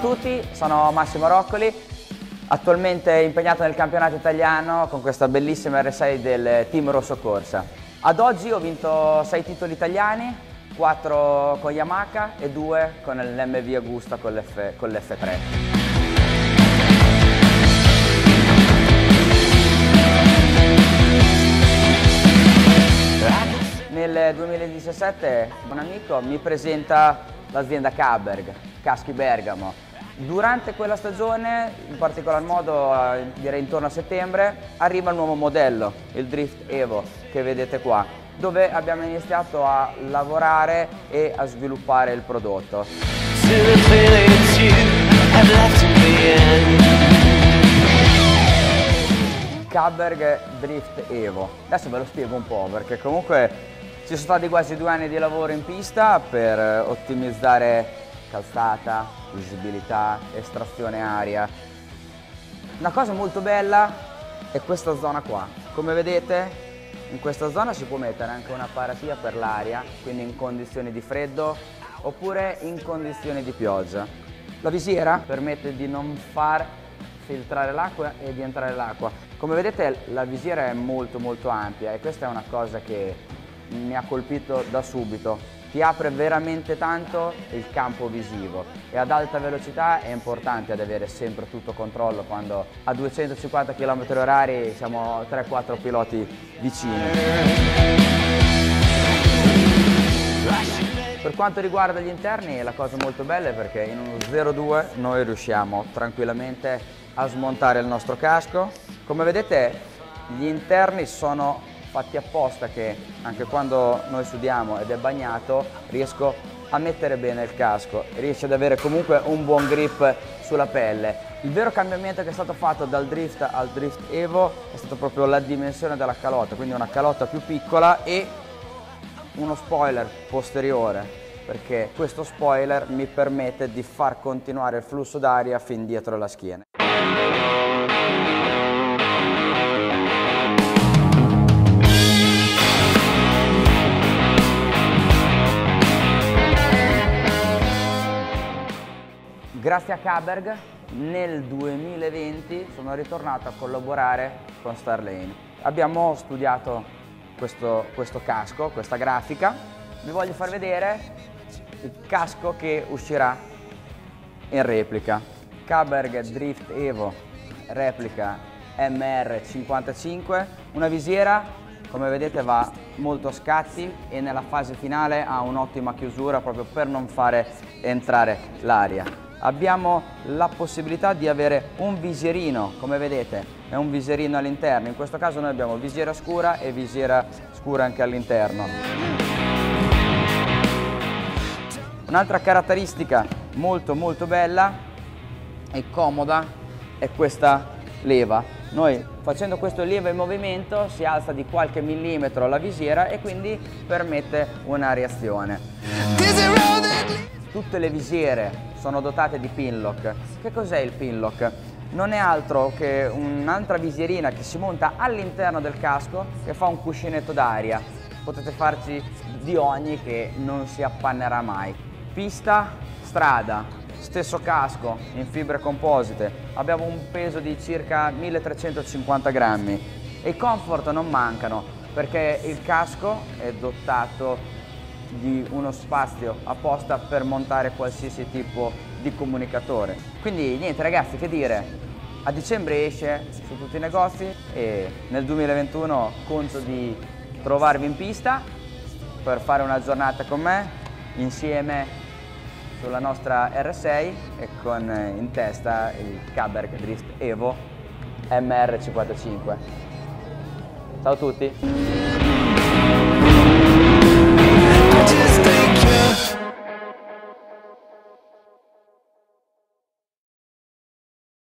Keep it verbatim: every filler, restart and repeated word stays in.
tutti, sono Massimo Roccoli, attualmente impegnato nel campionato italiano con questa bellissima R sei del Team Rosso Corsa. Ad oggi ho vinto sei titoli italiani, quattro con Yamaha e due con l'M V Agusta con l'F tre. Nel duemiladiciassette un amico mi presenta l'azienda Kaberg, Caschi Bergamo. Durante quella stagione, in particolar modo direi intorno a settembre, arriva il nuovo modello, il Drift Evo, che vedete qua, dove abbiamo iniziato a lavorare e a sviluppare il prodotto. Kaberg Drift Evo. Adesso ve lo spiego un po', perché comunque ci sono stati quasi due anni di lavoro in pista per ottimizzare calzata, visibilità, estrazione aria. Una cosa molto bella è questa zona qua. Come vedete, in questa zona si può mettere anche una paratia per l'aria, quindi in condizioni di freddo oppure in condizioni di pioggia. La visiera permette di non far filtrare l'acqua e di entrare l'acqua. Come vedete, la visiera è molto molto ampia e questa è una cosa che mi ha colpito da subito. Ti apre veramente tanto il campo visivo e ad alta velocità è importante ad avere sempre tutto controllo quando a duecentocinquanta chilometri orari siamo tre quattro piloti vicini. Per quanto riguarda gli interni, la cosa molto bella è perché in uno zero due noi riusciamo tranquillamente a smontare il nostro casco. Come vedete, gli interni sono fatti apposta che anche quando noi sudiamo ed è bagnato riesco a mettere bene il casco, riesce ad avere comunque un buon grip sulla pelle. Il vero cambiamento che è stato fatto dal Drift al Drift Evo è stato proprio la dimensione della calotta, quindi una calotta più piccola e uno spoiler posteriore, perché questo spoiler mi permette di far continuare il flusso d'aria fin dietro la schiena. Grazie a Kaberg nel duemilaventi sono ritornato a collaborare con Starlane. Abbiamo studiato questo, questo casco, questa grafica. Vi voglio far vedere il casco che uscirà in replica. Kaberg Drift Evo replica M R cinquantacinque, una visiera, come vedete, va molto a scatti e nella fase finale ha un'ottima chiusura proprio per non fare entrare l'aria. Abbiamo la possibilità di avere un visierino, come vedete, è un visierino all'interno. In questo caso noi abbiamo visiera scura e visiera scura anche all'interno. Un'altra caratteristica molto molto bella e comoda è questa leva. Noi facendo questo lieve movimento si alza di qualche millimetro la visiera e quindi permette una reazione. Tutte le visiere sono dotate di pinlock. Che cos'è il pinlock? Non è altro che un'altra visierina che si monta all'interno del casco che fa un cuscinetto d'aria. Potete farci di ogni che non si appannerà mai. Pista, strada, stesso casco in fibre composite. Abbiamo un peso di circa milletrecentocinquanta grammi e i comfort non mancano perché il casco è dotato di uno spazio apposta per montare qualsiasi tipo di comunicatore. Quindi niente ragazzi, che dire, a dicembre esce su tutti i negozi e nel duemilaventuno conto di trovarvi in pista per fare una giornata con me insieme sulla nostra R sei e con in testa il Kaberg Drift Evo M R cinquantacinque. Ciao a tutti!